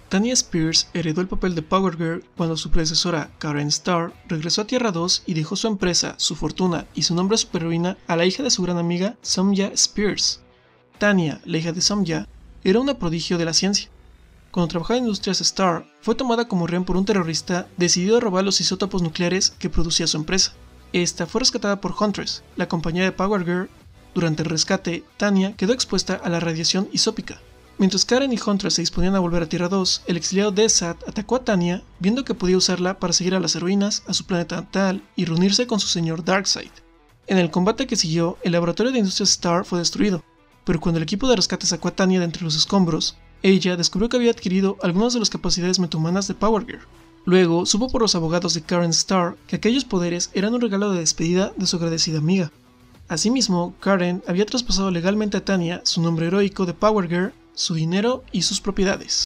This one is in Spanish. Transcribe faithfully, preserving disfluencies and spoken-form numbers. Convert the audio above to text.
Tanya Spears heredó el papel de Power Girl cuando su predecesora, Karen Starr, regresó a Tierra dos y dejó su empresa, su fortuna y su nombre de superheroína a la hija de su gran amiga, Somya Spears. Tanya, la hija de Somya, era una prodigio de la ciencia. Cuando trabajaba en Industrias Starr, fue tomada como rehén por un terrorista decidido a robar los isótopos nucleares que producía su empresa. Esta fue rescatada por Huntress, la compañera de Power Girl. Durante el rescate, Tanya quedó expuesta a la radiación isópica. Mientras Karen y Huntress se disponían a volver a Tierra dos, el exiliado Desat atacó a Tanya, viendo que podía usarla para seguir a las heroínas a su planeta natal y reunirse con su señor Darkseid. En el combate que siguió, el laboratorio de Industrias Starr fue destruido, pero cuando el equipo de rescate sacó a Tanya de entre los escombros, ella descubrió que había adquirido algunas de las capacidades metahumanas de Power Girl. Luego, supo por los abogados de Karen Starr que aquellos poderes eran un regalo de despedida de su agradecida amiga. Asimismo, Karen había traspasado legalmente a Tanya su nombre heroico de Power Girl, su dinero y sus propiedades.